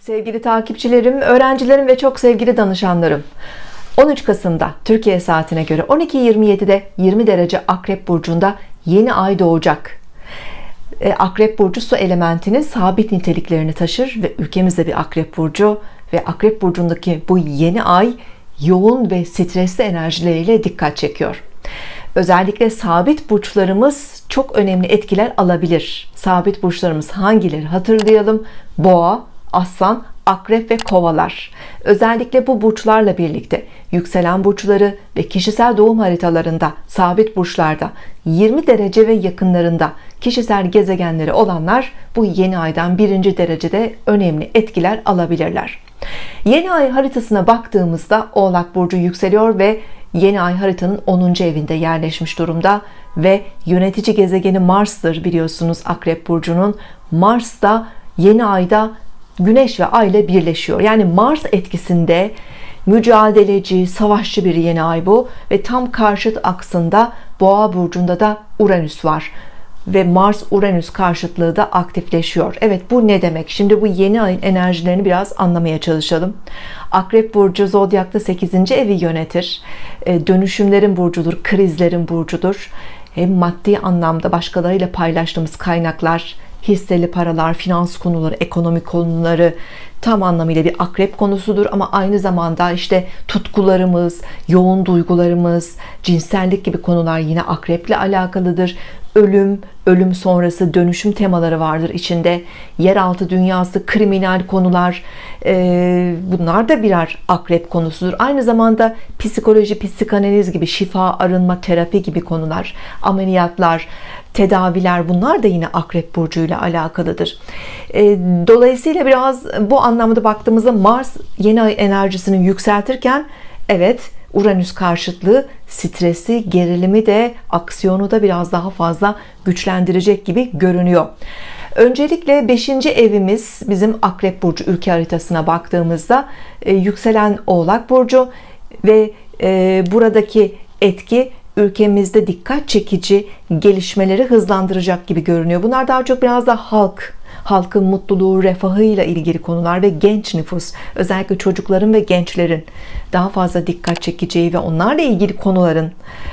Sevgili takipçilerim, öğrencilerim ve çok sevgili danışanlarım. 13 Kasım'da Türkiye saatine göre 12:27'de 20 derece Akrep Burcu'nda yeni ay doğacak. Akrep Burcu su elementinin sabit niteliklerini taşır ve ülkemizde bir Akrep Burcu ve Akrep Burcu'ndaki bu yeni ay yoğun ve stresli enerjileriyle dikkat çekiyor. Özellikle sabit burçlarımız çok önemli etkiler alabilir. Sabit burçlarımız hangileri hatırlayalım? Boğa, Aslan, Akrep ve Kovalar. Özellikle bu burçlarla birlikte yükselen burçları ve kişisel doğum haritalarında sabit burçlarda 20 derece ve yakınlarında kişisel gezegenleri olanlar bu yeni aydan birinci derecede önemli etkiler alabilirler. Yeni ay haritasına baktığımızda Oğlak Burcu yükseliyor ve yeni ay haritanın 10. evinde yerleşmiş durumda ve yönetici gezegeni Mars'tır biliyorsunuz Akrep Burcu'nun. Mars da yeni ayda Güneş ve Ay ile birleşiyor. Yani Mars etkisinde mücadeleci, savaşçı bir yeni ay bu ve tam karşıt aksında Boğa burcunda da Uranüs var ve Mars-Uranüs karşıtlığı da aktifleşiyor. Evet, bu ne demek? Şimdi bu yeni ayın enerjilerini biraz anlamaya çalışalım. Akrep burcu zodyakta 8. evi yönetir. Dönüşümlerin burcudur, krizlerin burcudur. Hem maddi anlamda başkalarıyla paylaştığımız kaynaklar, hisseli paralar, finans konuları, ekonomi konuları tam anlamıyla bir akrep konusudur ama aynı zamanda işte tutkularımız, yoğun duygularımız, cinsellik gibi konular yine akreple alakalıdır. Ölüm sonrası dönüşüm temaları vardır içinde. Yeraltı dünyası, kriminal konular, bunlar da birer akrep konusudur. Aynı zamanda psikoloji, psikanaliz gibi şifa, arınma, terapi gibi konular, ameliyatlar, tedaviler, bunlar da yine Akrep Burcu ile alakalıdır. Dolayısıyla biraz bu anlamda baktığımızda Mars yeni ay enerjisini yükseltirken evet, Uranüs karşıtlığı stresi, gerilimi de, aksiyonu da biraz daha fazla güçlendirecek gibi görünüyor. Öncelikle 5. evimiz bizim Akrep Burcu ülke haritasına baktığımızda yükselen Oğlak Burcu ve buradaki etki ülkemizde dikkat çekici gelişmeleri hızlandıracak gibi görünüyor. Bunlar daha çok biraz da halkın mutluluğu, refahıyla ilgili konular ve genç nüfus, özellikle çocukların ve gençlerin daha fazla dikkat çekeceği ve onlarla ilgili konuların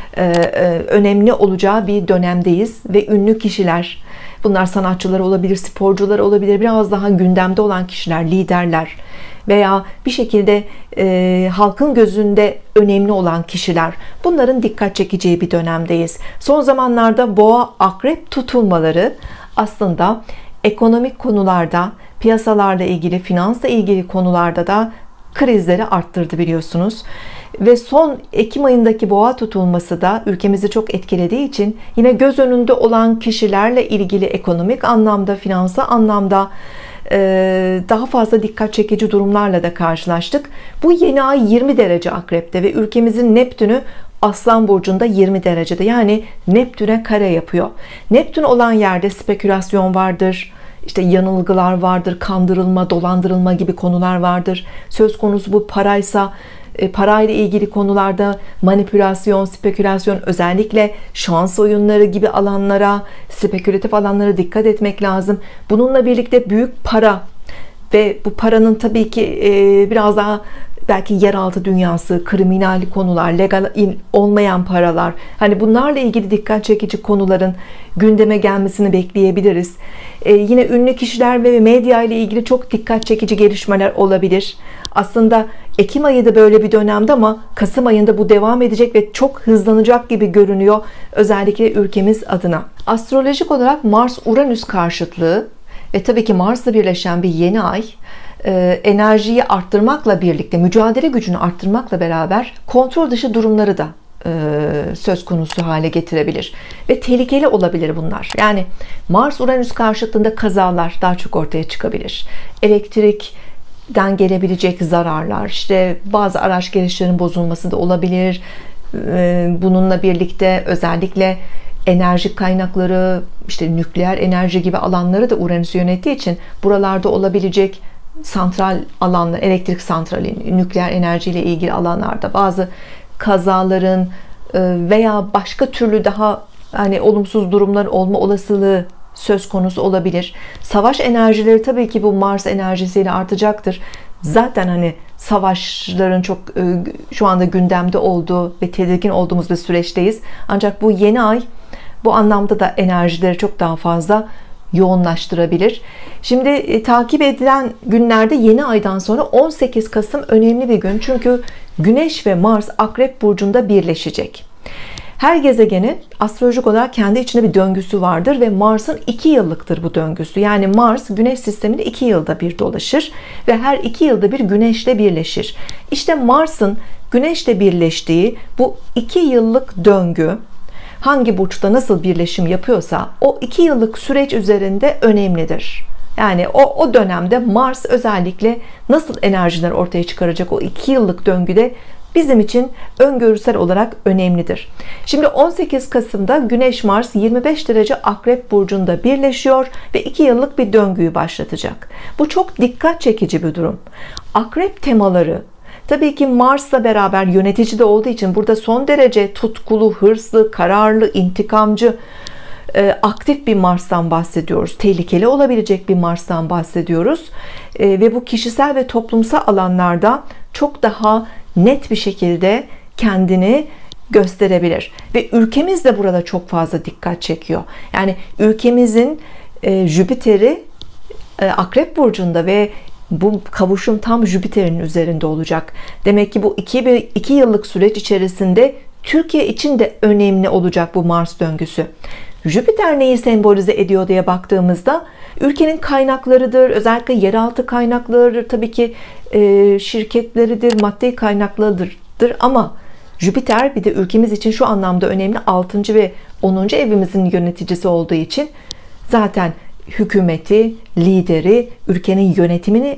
önemli olacağı bir dönemdeyiz ve ünlü kişiler, bunlar sanatçılar olabilir, sporcular olabilir, biraz daha gündemde olan kişiler, liderler veya bir şekilde halkın gözünde önemli olan kişiler, bunların dikkat çekeceği bir dönemdeyiz. Son zamanlarda Boğa Akrep tutulmaları aslında ekonomik konularda, piyasalarla ilgili, finansla ilgili konularda da krizleri arttırdı biliyorsunuz. Ve son Ekim ayındaki Boğa tutulması da ülkemizi çok etkilediği için yine göz önünde olan kişilerle ilgili ekonomik anlamda, finansal anlamda daha fazla dikkat çekici durumlarla da karşılaştık. Bu yeni ay 20 derece Akrep'te ve ülkemizin Neptün'ü Aslan Burcu'nda 20 derecede, yani Neptün'e kare yapıyor. Neptün olan yerde spekülasyon vardır, işte yanılgılar vardır, kandırılma, dolandırılma gibi konular vardır. Söz konusu bu paraysa parayla ilgili konularda manipülasyon, spekülasyon, özellikle şans oyunları gibi alanlara, spekülatif alanlara dikkat etmek lazım. Bununla birlikte büyük para ve bu paranın tabii ki biraz daha belki yeraltı dünyası, kriminal konular, legal olmayan paralar, hani bunlarla ilgili dikkat çekici konuların gündeme gelmesini bekleyebiliriz. Yine ünlü kişiler ve medya ile ilgili çok dikkat çekici gelişmeler olabilir. Aslında Ekim ayı da böyle bir dönemde ama Kasım ayında bu devam edecek ve çok hızlanacak gibi görünüyor, özellikle ülkemiz adına. Astrolojik olarak Mars-Uranüs karşıtlığı ve tabii ki Mars'la birleşen bir yeni ay enerjiyi arttırmakla birlikte, mücadele gücünü arttırmakla beraber kontrol dışı durumları da söz konusu hale getirebilir ve tehlikeli olabilir bunlar. Yani Mars-Uranüs karşıtlığında kazalar daha çok ortaya çıkabilir. Elektrikten gelebilecek zararlar, işte bazı araç gereçlerinin bozulması da olabilir. Bununla birlikte özellikle enerji kaynakları, işte nükleer enerji gibi alanları da Uranüs yönettiği için buralarda olabilecek santral alanlar, elektrik santrali, nükleer enerjiyle ilgili alanlarda bazı kazaların veya başka türlü daha hani olumsuz durumlar olma olasılığı söz konusu olabilir. Savaş enerjileri tabii ki bu Mars enerjisiyle artacaktır. Zaten hani savaşların çok şu anda gündemde olduğu ve tedirgin olduğumuz bir süreçteyiz. Ancak bu yeni ay bu anlamda da enerjileri çok daha fazla yoğunlaştırabilir. Şimdi takip edilen günlerde yeni aydan sonra 18 Kasım önemli bir gün. Çünkü Güneş ve Mars Akrep Burcu'nda birleşecek. Her gezegenin astrolojik olarak kendi içinde bir döngüsü vardır ve Mars'ın 2 yıllıktır bu döngüsü. Yani Mars Güneş sisteminde 2 yılda bir dolaşır ve her 2 yılda bir Güneş'le birleşir. İşte Mars'ın Güneş'le birleştiği bu 2 yıllık döngü hangi burçta nasıl birleşim yapıyorsa o 2 yıllık süreç üzerinde önemlidir. Yani o dönemde Mars özellikle nasıl enerjiler ortaya çıkaracak o 2 yıllık döngüde bizim için öngörüsel olarak önemlidir. Şimdi 18 Kasım'da Güneş Mars 25 derece Akrep Burcu'nda birleşiyor ve 2 yıllık bir döngüyü başlatacak. Bu çok dikkat çekici bir durum. Akrep temaları tabii ki Mars'la beraber yönetici de olduğu için burada son derece tutkulu, hırslı, kararlı, intikamcı, aktif bir Mars'tan bahsediyoruz. Tehlikeli olabilecek bir Mars'tan bahsediyoruz. Ve bu kişisel ve toplumsal alanlarda çok daha net bir şekilde kendini gösterebilir. Ve ülkemiz de burada çok fazla dikkat çekiyor. Yani ülkemizin Jüpiter'i Akrep Burcu'nda ve bu kavuşum tam Jüpiter'in üzerinde olacak. Demek ki bu 2 yıllık süreç içerisinde Türkiye için de önemli olacak bu Mars döngüsü. Jüpiter neyi sembolize ediyor diye baktığımızda ülkenin kaynaklarıdır, özellikle yeraltı kaynaklarıdır, tabii ki şirketleridir, maddi kaynaklarıdır ama Jüpiter bir de ülkemiz için şu anlamda önemli, 6. ve 10. evimizin yöneticisi olduğu için zaten hükümeti, lideri, ülkenin yönetimini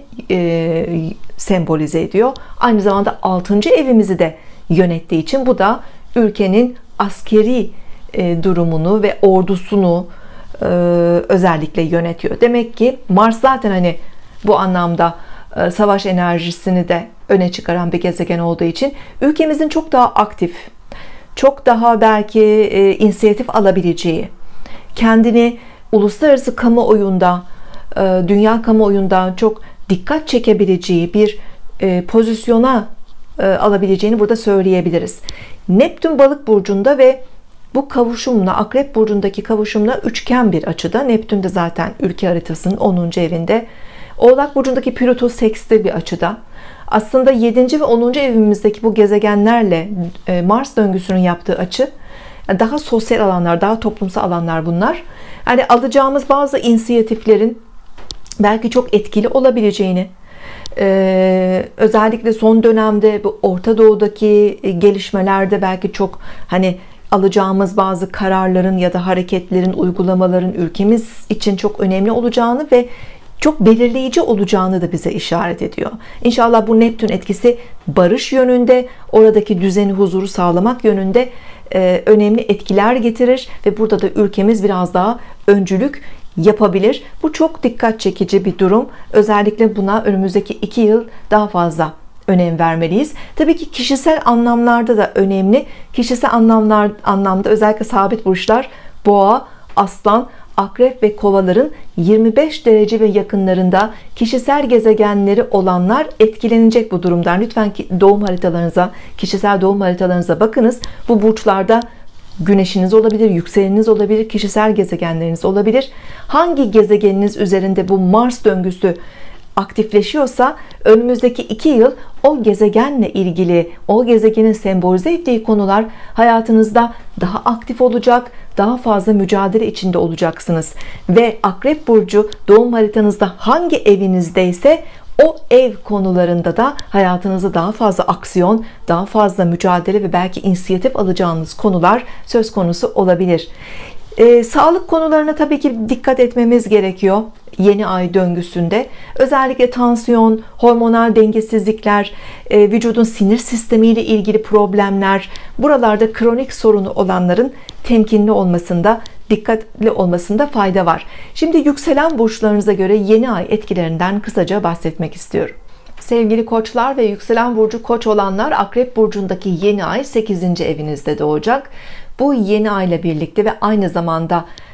sembolize ediyor. Aynı zamanda 6. evimizi de yönettiği için bu da ülkenin askeri durumunu ve ordusunu özellikle yönetiyor. Demek ki Mars zaten hani bu anlamda savaş enerjisini de öne çıkaran bir gezegen olduğu için ülkemizin çok daha aktif, çok daha belki inisiyatif alabileceği, kendini uluslararası kamuoyunda, dünya kamuoyunda çok dikkat çekebileceği bir pozisyona alabileceğini burada söyleyebiliriz. Neptün Balık burcunda ve bu kavuşumla, Akrep burcundaki kavuşumla üçgen bir açıda. Neptün de zaten ülke haritasının 10. evinde. Oğlak burcundaki Plüto sekstil bir açıda. Aslında 7. ve 10. evimizdeki bu gezegenlerle Mars döngüsünün yaptığı açı daha sosyal alanlar, daha toplumsal alanlar bunlar. Yani alacağımız bazı inisiyatiflerin belki çok etkili olabileceğini, özellikle son dönemde bu Orta Doğu'daki gelişmelerde belki çok hani alacağımız bazı kararların ya da hareketlerin, uygulamaların ülkemiz için çok önemli olacağını ve çok belirleyici olacağını da bize işaret ediyor. İnşallah bu Neptün etkisi barış yönünde, oradaki düzeni, huzuru sağlamak yönünde önemli etkiler getirir ve burada da ülkemiz biraz daha öncülük yapabilir. Bu çok dikkat çekici bir durum. Özellikle buna önümüzdeki 2 yıl daha fazla önem vermeliyiz. Tabii ki kişisel anlamlarda da önemli. Kişisel anlamda özellikle sabit burçlar Boğa, Aslan, Akrep ve Kovaların 25 derece ve yakınlarında kişisel gezegenleri olanlar etkilenecek bu durumdan. Lütfen doğum haritalarınıza, kişisel doğum haritalarınıza bakınız. Bu burçlarda güneşiniz olabilir, yükseleniniz olabilir, kişisel gezegenleriniz olabilir. Hangi gezegeniniz üzerinde bu Mars döngüsü aktifleşiyorsa önümüzdeki 2 yıl o gezegenle ilgili, o gezegenin sembolize ettiği konular hayatınızda daha aktif olacak, daha fazla mücadele içinde olacaksınız. Ve Akrep burcu doğum haritanızda hangi evinizdeyse o ev konularında da hayatınızda daha fazla aksiyon, daha fazla mücadele ve belki inisiyatif alacağınız konular söz konusu olabilir. Sağlık konularına tabii ki dikkat etmemiz gerekiyor yeni ay döngüsünde. Özellikle tansiyon, hormonal dengesizlikler, vücudun sinir sistemiyle ilgili problemler, buralarda kronik sorunu olanların temkinli olmasında, dikkatli olmasında fayda var. Şimdi yükselen burçlarınıza göre yeni ay etkilerinden kısaca bahsetmek istiyorum. Sevgili koçlar ve yükselen burcu koç olanlar, Akrep burcundaki yeni ay 8. evinizde doğacak. Bu yeni ay ile birlikte ve aynı zamanda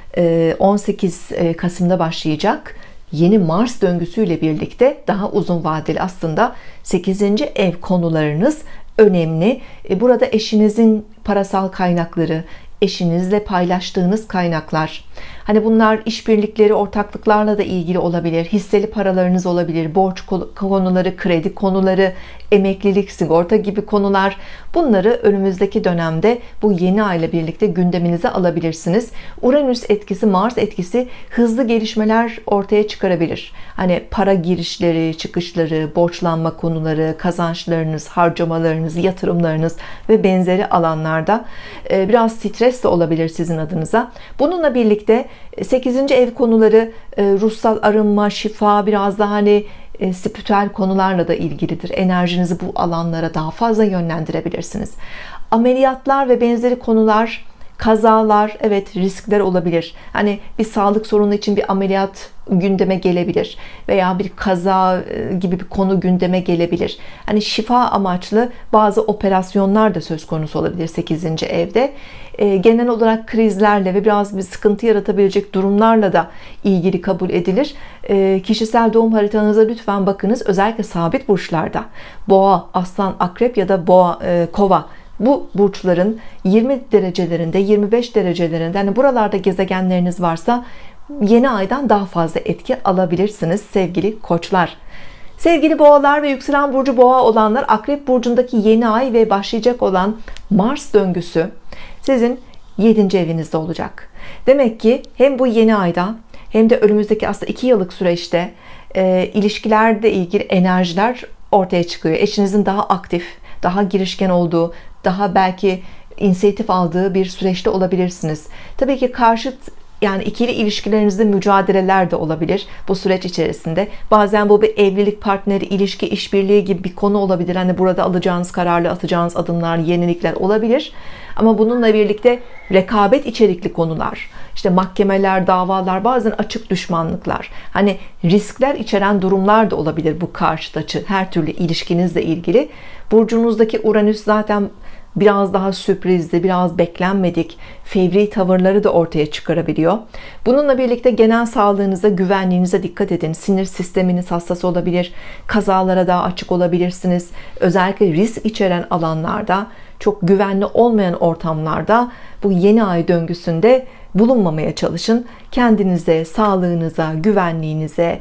18 Kasım'da başlayacak yeni Mars döngüsüyle birlikte daha uzun vadeli aslında 8. ev konularınız önemli. Burada eşinizin parasal kaynakları, eşinizle paylaştığınız kaynaklar, hani bunlar işbirlikleri, ortaklıklarla da ilgili olabilir, hisseli paralarınız olabilir, borç konuları, kredi konuları, emeklilik, sigorta gibi konular, bunları önümüzdeki dönemde bu yeni ay ile birlikte gündeminize alabilirsiniz. Uranüs etkisi, Mars etkisi hızlı gelişmeler ortaya çıkarabilir. Hani para girişleri, çıkışları, borçlanma konuları, kazançlarınız, harcamalarınız, yatırımlarınız ve benzeri alanlarda biraz stres de olabilir sizin adınıza. Bununla birlikte 8. ev konuları ruhsal arınma, şifa, biraz daha hani spiritüel konularla da ilgilidir. Enerjinizi bu alanlara daha fazla yönlendirebilirsiniz. Ameliyatlar ve benzeri konular, kazalar, evet, riskler olabilir. Hani bir sağlık sorunu için bir ameliyat gündeme gelebilir veya bir kaza gibi bir konu gündeme gelebilir. Hani şifa amaçlı bazı operasyonlar da söz konusu olabilir 8. evde. Genel olarak krizlerle ve biraz bir sıkıntı yaratabilecek durumlarla da ilgili kabul edilir. Kişisel doğum haritanıza lütfen bakınız. Özellikle sabit burçlarda Boğa, Aslan, Akrep ya da Kova, bu burçların 20 derecelerinde, 25 derecelerinde, hani buralarda gezegenleriniz varsa yeni aydan daha fazla etki alabilirsiniz sevgili koçlar. Sevgili boğalar ve yükselen burcu boğa olanlar, Akrep burcundaki yeni ay ve başlayacak olan Mars döngüsü sizin 7. evinizde olacak. Demek ki hem bu yeni ayda hem de önümüzdeki aslında 2 yıllık süreçte ilişkilerde ilgili enerjiler ortaya çıkıyor. Eşinizin daha aktif, daha girişken olduğu, daha belki inisiyatif aldığı bir süreçte olabilirsiniz. Tabii ki karşıt, yani ikili ilişkilerinizde mücadeleler de olabilir bu süreç içerisinde. Bazen bu bir evlilik, partneri, ilişki, işbirliği gibi bir konu olabilir. Hani burada alacağınız kararlı, atacağınız adımlar, yenilikler olabilir. Ama bununla birlikte rekabet içerikli konular, işte mahkemeler, davalar, bazen açık düşmanlıklar, hani riskler içeren durumlar da olabilir bu karşıt açı. Her türlü ilişkinizle ilgili. Burcunuzdaki Uranüs zaten biraz daha sürprizli, biraz beklenmedik, fevri tavırları da ortaya çıkarabiliyor. Bununla birlikte genel sağlığınıza, güvenliğinize dikkat edin. Sinir sisteminiz hassas olabilir, kazalara daha açık olabilirsiniz. Özellikle risk içeren alanlarda, çok güvenli olmayan ortamlarda bu yeni ay döngüsünde bulunmamaya çalışın. Kendinize, sağlığınıza, güvenliğinize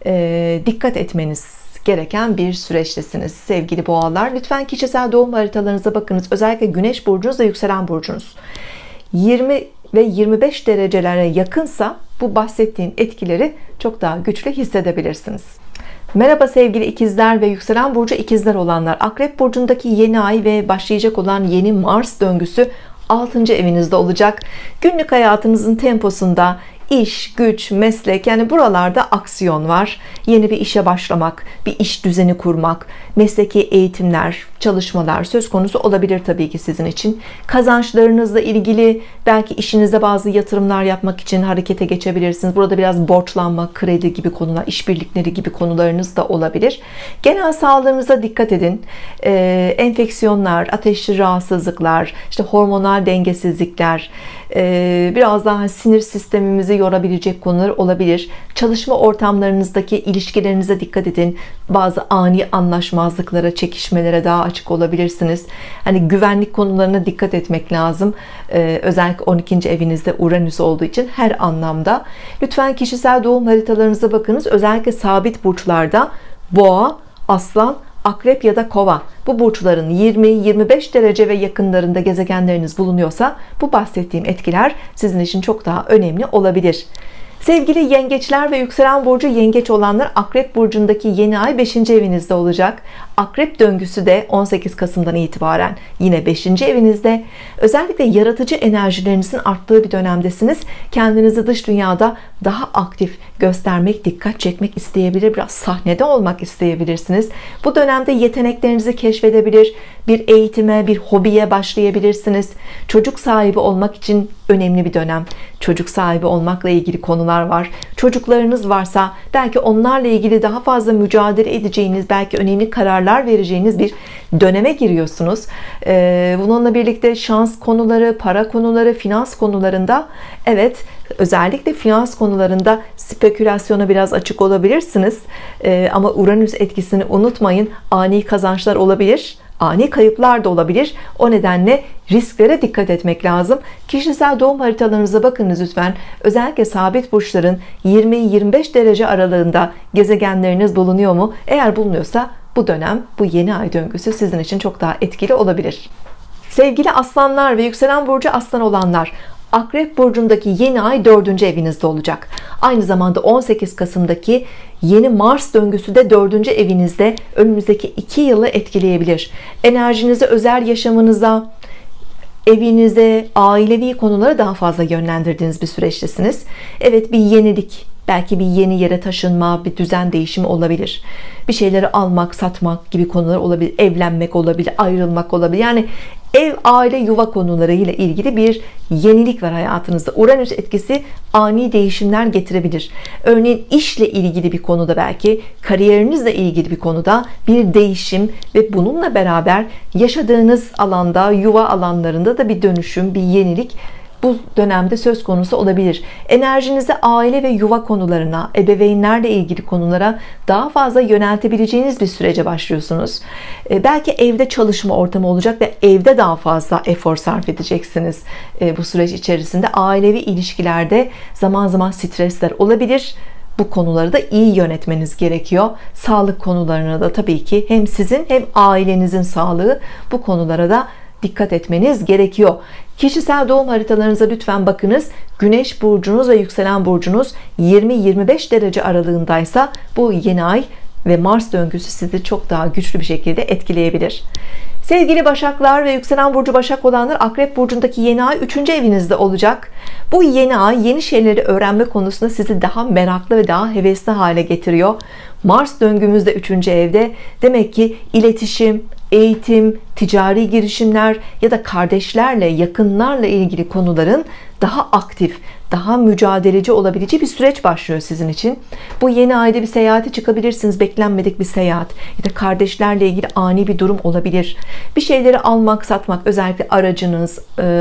dikkat etmeniz gereken bir süreçtesiniz sevgili boğalar. Lütfen kişisel doğum haritalarınıza bakınız. Özellikle güneş burcunuz ve yükselen burcunuz 20 ve 25 derecelere yakınsa bu bahsettiğim etkileri çok daha güçlü hissedebilirsiniz. Merhaba sevgili ikizler ve yükselen burcu ikizler olanlar. Akrep burcundaki yeni ay ve başlayacak olan yeni Mars döngüsü 6. evinizde olacak. Günlük hayatınızın temposunda İş, güç, meslek, yani buralarda aksiyon var. Yeni bir işe başlamak, bir iş düzeni kurmak, mesleki eğitimler, çalışmalar söz konusu olabilir tabii ki sizin için. Kazançlarınızla ilgili belki işinizde bazı yatırımlar yapmak için harekete geçebilirsiniz. Burada biraz borçlanma, kredi gibi konular, işbirlikleri gibi konularınız da olabilir. Genel sağlığınıza dikkat edin. Enfeksiyonlar, ateşli rahatsızlıklar, işte hormonal dengesizlikler, biraz daha sinir sistemimizi yorabilecek konular olabilir. Çalışma ortamlarınızdaki ilişkilerinize dikkat edin. Bazı ani anlaşmazlıklara, çekişmelere daha açık olabilirsiniz. Hani güvenlik konularına dikkat etmek lazım. Özellikle 12. evinizde Uranüs olduğu için her anlamda. Lütfen kişisel doğum haritalarınıza bakınız. Özellikle sabit burçlarda Boğa, Aslan, Akrep ya da Kova, bu burçların 20-25 derece ve yakınlarında gezegenleriniz bulunuyorsa bu bahsettiğim etkiler sizin için çok daha önemli olabilir. Sevgili yengeçler ve yükselen burcu yengeç olanlar, Akrep burcundaki yeni ay 5. evinizde olacak. Akrep döngüsü de 18 Kasım'dan itibaren yine 5. evinizde. Özellikle yaratıcı enerjilerinizin arttığı bir dönemdesiniz. Kendinizi dış dünyada daha aktif göstermek, dikkat çekmek isteyebilir. Biraz sahnede olmak isteyebilirsiniz. Bu dönemde yeteneklerinizi keşfedebilir. Bir eğitime, bir hobiye başlayabilirsiniz. Çocuk sahibi olmak için önemli bir dönem. Çocuk sahibi olmakla ilgili konular var. Çocuklarınız varsa belki onlarla ilgili daha fazla mücadele edeceğiniz, belki önemli kararlar vereceğiniz bir döneme giriyorsunuz. Bununla birlikte şans konuları, para konuları, finans konularında evet Özellikle finans konularında spekülasyona biraz açık olabilirsiniz. Ama Uranüs etkisini unutmayın. Ani kazançlar olabilir, ani kayıplar da olabilir. O nedenle risklere dikkat etmek lazım. Kişisel doğum haritalarınıza bakınız lütfen. Özellikle sabit burçların 20-25 derece aralığında gezegenleriniz bulunuyor mu? Eğer bulunuyorsa bu dönem, bu yeni ay döngüsü sizin için çok daha etkili olabilir. Sevgili aslanlar ve yükselen burcu aslan olanlar, Akrep burcundaki yeni ay 4. evinizde olacak. Aynı zamanda 18 Kasım'daki yeni Mars döngüsü de 4. evinizde önümüzdeki 2 yılı etkileyebilir. Enerjinizi özel yaşamınıza, evinize, ailevi konulara daha fazla yönlendirdiğiniz bir süreçtesiniz. Evet, bir yenilik, belki bir yeni yere taşınma, bir düzen değişimi olabilir. Bir şeyleri almak, satmak gibi konular olabilir. Evlenmek olabilir, ayrılmak olabilir. Yani ev, aile, yuva konularıyla ilgili bir yenilik var hayatınızda. Uranüs etkisi ani değişimler getirebilir. Örneğin işle ilgili bir konuda, belki kariyerinizle ilgili bir konuda bir değişim ve bununla beraber yaşadığınız alanda, yuva alanlarında da bir dönüşüm, bir yenilik bu dönemde söz konusu olabilir. Enerjinizi aile ve yuva konularına, ebeveynlerle ilgili konulara daha fazla yöneltebileceğiniz bir sürece başlıyorsunuz. Belki evde çalışma ortamı olacak ve evde daha fazla efor sarf edeceksiniz. Bu süreç içerisinde ailevi ilişkilerde zaman zaman stresler olabilir. Bu konuları da iyi yönetmeniz gerekiyor. Sağlık konularına da tabii ki hem sizin hem ailenizin sağlığı, bu konulara da dikkat etmeniz gerekiyor. Kişisel doğum haritalarınıza lütfen bakınız. Güneş burcunuz ve yükselen burcunuz 20-25 derece aralığındaysa bu yeni ay ve Mars döngüsü sizi çok daha güçlü bir şekilde etkileyebilir. Sevgili Başaklar ve yükselen burcu Başak olanlar, Akrep burcundaki yeni ay 3. evinizde olacak. Bu yeni ay yeni şeyleri öğrenme konusunda sizi daha meraklı ve daha hevesli hale getiriyor. Mars döngümüz de 3. evde. Demek ki iletişim, eğitim, ticari girişimler ya da kardeşlerle, yakınlarla ilgili konuların daha aktif, daha mücadeleci olabileceği bir süreç başlıyor sizin için. Bu yeni ayda bir seyahate çıkabilirsiniz. Beklenmedik bir seyahat ya da kardeşlerle ilgili ani bir durum olabilir. Bir şeyleri almak, satmak, özellikle aracınız,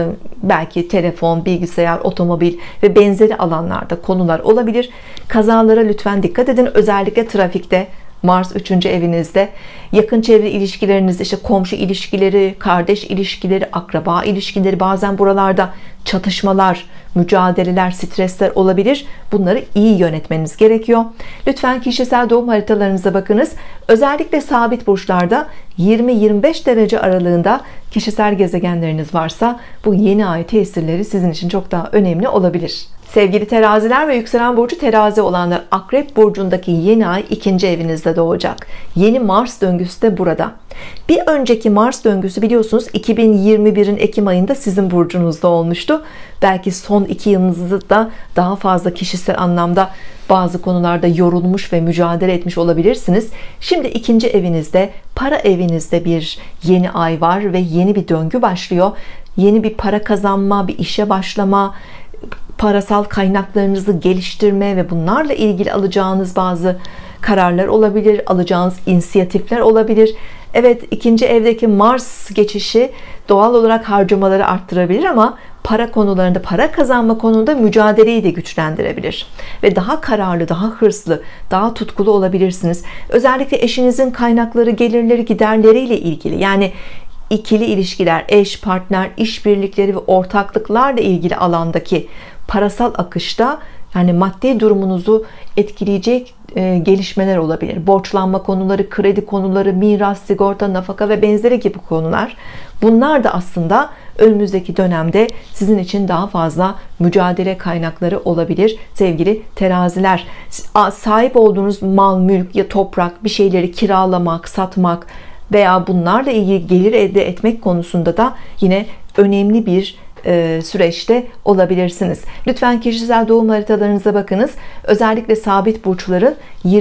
belki telefon, bilgisayar, otomobil ve benzeri alanlarda konular olabilir. Kazalara lütfen dikkat edin. Özellikle trafikte. Mars 3. evinizde. Yakın çevre ilişkileriniz, işte komşu ilişkileri, kardeş ilişkileri, akraba ilişkileri, bazen buralarda çatışmalar, mücadeleler, stresler olabilir. Bunları iyi yönetmeniz gerekiyor. Lütfen kişisel doğum haritalarınıza bakınız. Özellikle sabit burçlarda 20-25 derece aralığında kişisel gezegenleriniz varsa bu yeni ay tesirleri sizin için çok daha önemli olabilir. Sevgili teraziler ve yükselen burcu terazi olanlar, Akrep burcundaki yeni ay 2. evinizde doğacak. Yeni Mars döngüsü de burada. Bir önceki Mars döngüsü biliyorsunuz 2021'in Ekim ayında sizin burcunuzda olmuştu. Belki son 2 yılınızda da daha fazla kişisel anlamda bazı konularda yorulmuş ve mücadele etmiş olabilirsiniz. Şimdi 2. evinizde, para evinizde bir yeni ay var ve yeni bir döngü başlıyor. Yeni bir para kazanma, bir işe başlama, parasal kaynaklarınızı geliştirme ve bunlarla ilgili alacağınız bazı kararlar olabilir, alacağınız inisiyatifler olabilir. Evet, 2. evdeki Mars geçişi doğal olarak harcamaları arttırabilir ama para konularında, para kazanma konusunda mücadeleyi de güçlendirebilir ve daha kararlı, daha hırslı, daha tutkulu olabilirsiniz. Özellikle eşinizin kaynakları, gelirleri, giderleriyle ilgili, yani ikili ilişkiler, eş, partner, işbirlikleri ve ortaklıklarla ilgili alandaki parasal akışta, yani maddi durumunuzu etkileyecek gelişmeler olabilir. Borçlanma konuları, kredi konuları, miras, sigorta, nafaka ve benzeri gibi konular. Bunlar da aslında önümüzdeki dönemde sizin için daha fazla mücadele kaynakları olabilir sevgili teraziler. Sahip olduğunuz mal, mülk ya toprak, bir şeyleri kiralamak, satmak veya bunlarla ilgili gelir elde etmek konusunda da yine önemli bir süreçte olabilirsiniz. Lütfen kişisel doğum haritalarınıza bakınız. Özellikle sabit burçların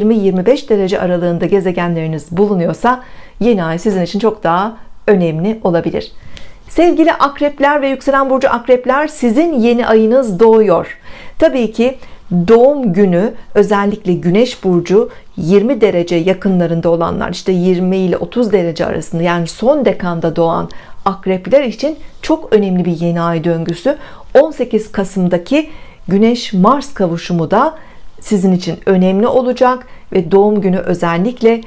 20-25 derece aralığında gezegenleriniz bulunuyorsa yeni ay sizin için çok daha önemli olabilir. Sevgili akrepler ve yükselen burcu akrepler, sizin yeni ayınız doğuyor. Tabii ki doğum günü özellikle Güneş burcu 20 derece yakınlarında olanlar, işte 20 ile 30 derece arasında, yani son dekanda doğan akrepler için çok önemli bir yeni ay döngüsü. 18 Kasım'daki Güneş Mars kavuşumu da sizin için önemli olacak ve doğum günü özellikle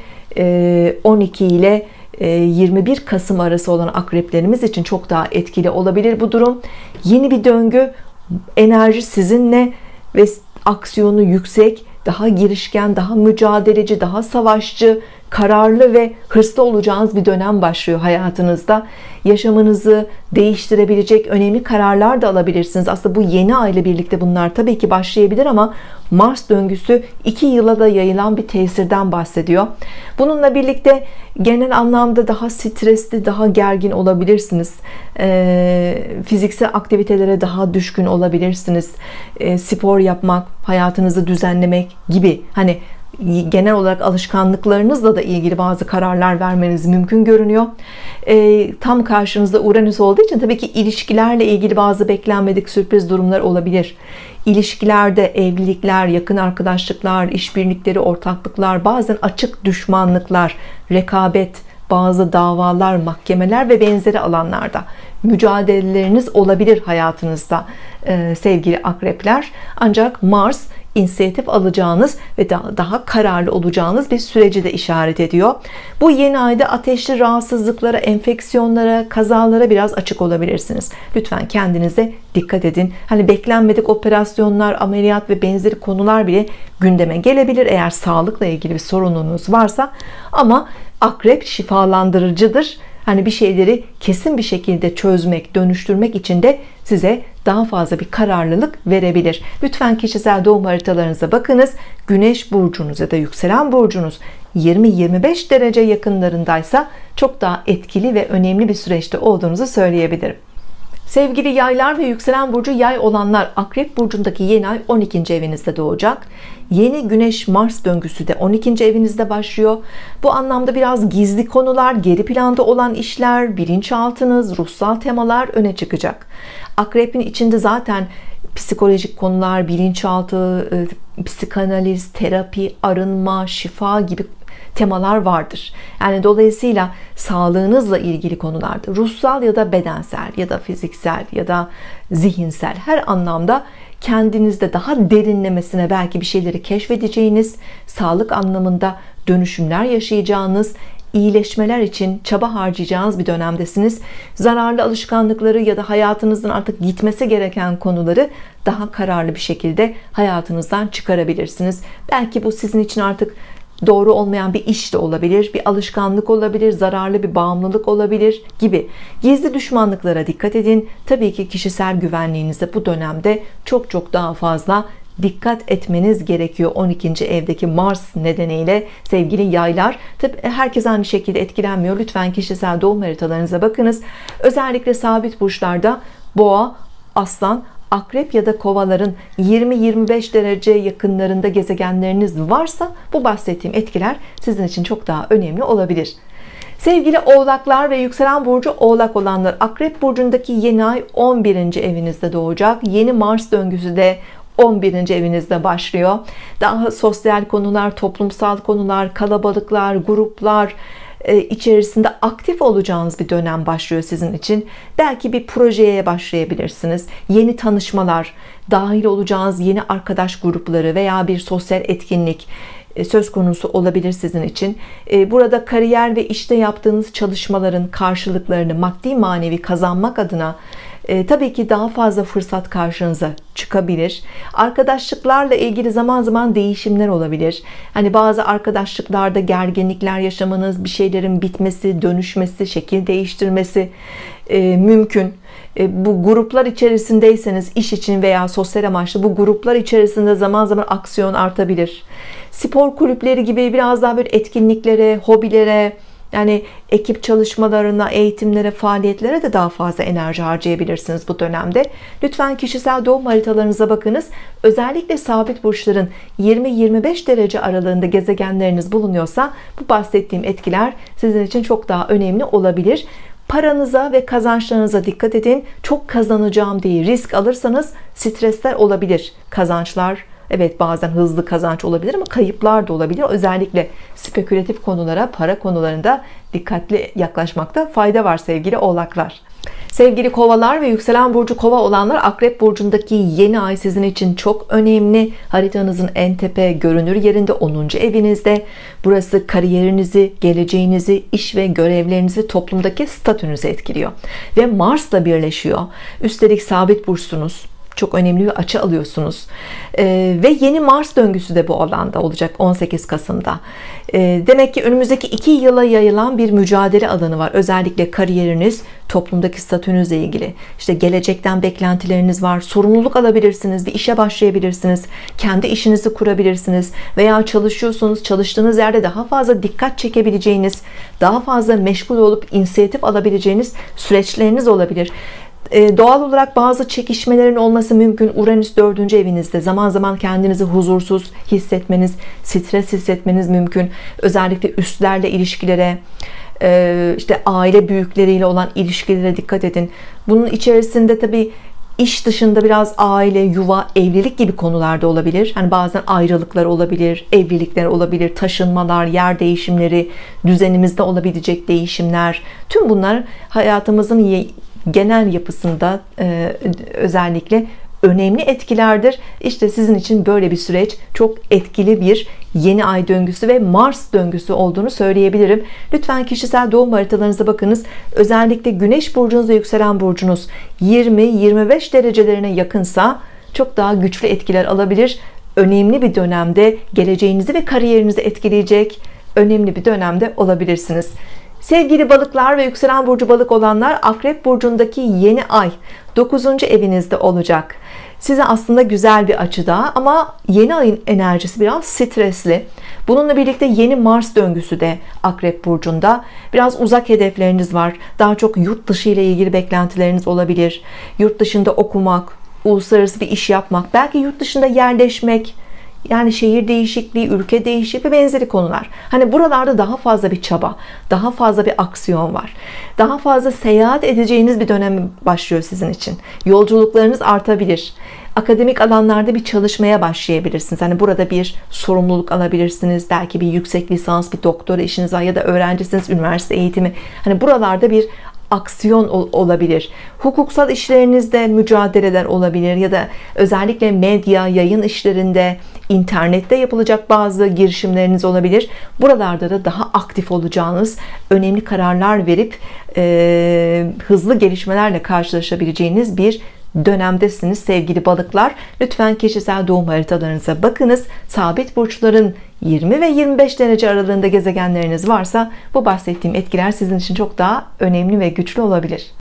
12 ile 21 Kasım arası olan akreplerimiz için çok daha etkili olabilir bu durum. Yeni bir döngü, enerji sizinle ve aksiyonu yüksek, daha girişken, daha mücadeleci, daha savaşçı, kararlı ve hırslı olacağınız bir dönem başlıyor hayatınızda. Yaşamınızı değiştirebilecek önemli kararlar da alabilirsiniz. Aslında bu yeni ay ile birlikte bunlar tabii ki başlayabilir ama Mars döngüsü 2 yıla da yayılan bir tesirden bahsediyor. Bununla birlikte genel anlamda daha stresli, daha gergin olabilirsiniz. Fiziksel aktivitelere daha düşkün olabilirsiniz. Spor yapmak, hayatınızı düzenlemek gibi, hani genel olarak alışkanlıklarınızla da ilgili bazı kararlar vermeniz mümkün görünüyor. Tam karşınızda Uranüs olduğu için tabii ki ilişkilerle ilgili bazı beklenmedik sürpriz durumlar olabilir. İlişkilerde evlilikler, yakın arkadaşlıklar, işbirlikleri, ortaklıklar, bazen açık düşmanlıklar, rekabet, bazı davalar, mahkemeler ve benzeri alanlarda mücadeleleriniz olabilir hayatınızda sevgili akrepler. Ancak Mars inisiyatif alacağınız ve daha kararlı olacağınız bir süreci de işaret ediyor. Bu yeni ayda ateşli rahatsızlıklara, enfeksiyonlara, kazalara biraz açık olabilirsiniz. Lütfen kendinize dikkat edin. Hani beklenmedik operasyonlar, ameliyat ve benzeri konular bile gündeme gelebilir eğer sağlıkla ilgili bir sorununuz varsa. Ama akrep şifalandırıcıdır. Hani bir şeyleri kesin bir şekilde çözmek, dönüştürmek için de size daha fazla bir kararlılık verebilir. Lütfen kişisel doğum haritalarınıza bakınız. Güneş burcunuz ya da yükselen burcunuz 20-25 derece yakınlarındaysa çok daha etkili ve önemli bir süreçte olduğunuzu söyleyebilirim. Sevgili yaylar ve yükselen burcu yay olanlar, akrep burcundaki yeni ay 12. evinizde doğacak. Yeni Güneş Mars döngüsü de 12. evinizde başlıyor. Bu anlamda biraz gizli konular, geri planda olan işler, bilinçaltınız, ruhsal temalar öne çıkacak. Akrep'in içinde zaten psikolojik konular, bilinçaltı, psikanaliz, terapi, arınma, şifa gibi temalar vardır. Yani dolayısıyla sağlığınızla ilgili konularda, ruhsal ya da bedensel ya da fiziksel ya da zihinsel, her anlamda kendinizde daha derinlemesine belki bir şeyleri keşfedeceğiniz, sağlık anlamında dönüşümler yaşayacağınız, iyileşmeler için çaba harcayacağınız bir dönemdesiniz. Zararlı alışkanlıkları ya da hayatınızdan artık gitmesi gereken konuları daha kararlı bir şekilde hayatınızdan çıkarabilirsiniz. Belki bu sizin için artık doğru olmayan bir iş de olabilir, bir alışkanlık olabilir, zararlı bir bağımlılık olabilir gibi. Gizli düşmanlıklara dikkat edin. Tabii ki kişisel güvenliğinize bu dönemde çok daha fazla dikkat etmeniz gerekiyor. 12. evdeki Mars nedeniyle sevgili yaylar. Tabii herkes aynı şekilde etkilenmiyor. Lütfen kişisel doğum haritalarınıza bakınız. Özellikle sabit burçlarda Boğa, Aslan, Akrep ya da Kovaların 20-25 derece yakınlarında gezegenleriniz varsa bu bahsettiğim etkiler sizin için çok daha önemli olabilir. Sevgili Oğlaklar ve yükselen burcu Oğlak olanlar, Akrep burcundaki yeni ay 11. evinizde doğacak. Yeni Mars döngüsü de 11. evinizde başlıyor. Daha sosyal konular, toplumsal konular, kalabalıklar, gruplar içerisinde aktif olacağınız bir dönem başlıyor sizin için. Belki bir projeye başlayabilirsiniz. Yeni tanışmalar, dahil olacağınız yeni arkadaş grupları veya bir sosyal etkinlik söz konusu olabilir sizin için. Burada kariyer ve işte yaptığınız çalışmaların karşılıklarını maddi manevi kazanmak adına tabii ki daha fazla fırsat karşınıza çıkabilir. Arkadaşlıklarla ilgili zaman zaman değişimler olabilir. Hani bazı arkadaşlıklarda gerginlikler yaşamanız, bir şeylerin bitmesi, dönüşmesi, şekil değiştirmesi mümkün. Bu gruplar içerisindeyseniz iş için veya sosyal amaçlı bu gruplar içerisinde zaman zaman aksiyon artabilir. Spor kulüpleri gibi biraz daha böyle etkinliklere, hobilere, yani ekip çalışmalarına, eğitimlere, faaliyetlere de daha fazla enerji harcayabilirsiniz bu dönemde. Lütfen kişisel doğum haritalarınıza bakınız. Özellikle sabit burçların 20-25 derece aralığında gezegenleriniz bulunuyorsa bu bahsettiğim etkiler sizin için çok daha önemli olabilir. Paranıza ve kazançlarınıza dikkat edin. Çok kazanacağım diye risk alırsanız stresler olabilir. Kazançlar Evet, bazen hızlı kazanç olabilir ama kayıplar da olabilir. Özellikle spekülatif konulara, para konularında dikkatli yaklaşmakta fayda var sevgili oğlaklar. Sevgili kovalar ve yükselen burcu kova olanlar, akrep burcundaki yeni ay sizin için çok önemli. Haritanızın en tepe görünür yerinde, 10. evinizde. Burası kariyerinizi, geleceğinizi, iş ve görevlerinizi, toplumdaki statünüzü etkiliyor ve Mars'la birleşiyor. Üstelik sabit burçsunuz, çok önemli bir açı alıyorsunuz ve yeni Mars döngüsü de bu alanda olacak 18 Kasım'da. Demek ki önümüzdeki 2 yıla yayılan bir mücadele alanı var. Özellikle kariyeriniz, toplumdaki statünüzle ilgili. İşte gelecekten beklentileriniz var. Sorumluluk alabilirsiniz, bir işe başlayabilirsiniz, kendi işinizi kurabilirsiniz veya çalışıyorsunuz, çalıştığınız yerde daha fazla dikkat çekebileceğiniz, daha fazla meşgul olup inisiyatif alabileceğiniz süreçleriniz olabilir. Doğal olarak bazı çekişmelerin olması mümkün. Uranüs 4. evinizde, zaman zaman kendinizi huzursuz hissetmeniz, stres hissetmeniz mümkün. Özellikle üstlerle ilişkilere, işte aile büyükleriyle olan ilişkilere dikkat edin. Bunun içerisinde tabii iş dışında biraz aile, yuva, evlilik gibi konularda olabilir. Hani bazen ayrılıklar olabilir, evlilikler olabilir, taşınmalar, yer değişimleri, düzenimizde olabilecek değişimler. Tüm bunlar hayatımızın genel yapısında özellikle önemli etkilerdir. İşte sizin için böyle bir süreç, çok etkili bir yeni ay döngüsü ve Mars döngüsü olduğunu söyleyebilirim. Lütfen kişisel doğum haritalarınıza bakınız. Özellikle Güneş burcunuz ve yükselen burcunuz 20-25 derecelerine yakınsa çok daha güçlü etkiler alabilir. Önemli bir dönemde geleceğinizi ve kariyerinizi etkileyecek önemli bir dönemde olabilirsiniz. Sevgili balıklar ve yükselen burcu balık olanlar, akrep burcundaki yeni ay 9. evinizde olacak. Size aslında güzel bir açıda ama yeni ayın enerjisi biraz stresli. Bununla birlikte yeni Mars döngüsü de akrep burcunda. Biraz uzak hedefleriniz var. Daha çok yurt dışı ile ilgili beklentileriniz olabilir. Yurt dışında okumak, uluslararası bir iş yapmak, belki yurt dışında yerleşmek, yani şehir değişikliği, ülke değişikliği ve benzeri konular. Hani buralarda daha fazla bir çaba, daha fazla bir aksiyon var. Daha fazla seyahat edeceğiniz bir dönem başlıyor sizin için. Yolculuklarınız artabilir. Akademik alanlarda bir çalışmaya başlayabilirsiniz. Hani burada bir sorumluluk alabilirsiniz. Belki bir yüksek lisans, bir doktora işiniz var ya da öğrencisiniz, üniversite eğitimi. Hani buralarda bir aksiyon olabilir. Hukuksal işlerinizde mücadeleler olabilir ya da özellikle medya, yayın işlerinde, internette yapılacak bazı girişimleriniz olabilir. Buralarda da daha aktif olacağınız, önemli kararlar verip hızlı gelişmelerle karşılaşabileceğiniz bir dönemdesiniz sevgili balıklar. Lütfen kişisel doğum haritalarınıza bakınız. Sabit burçların 20 ve 25 derece aralığında gezegenleriniz varsa bu bahsettiğim etkiler sizin için çok daha önemli ve güçlü olabilir.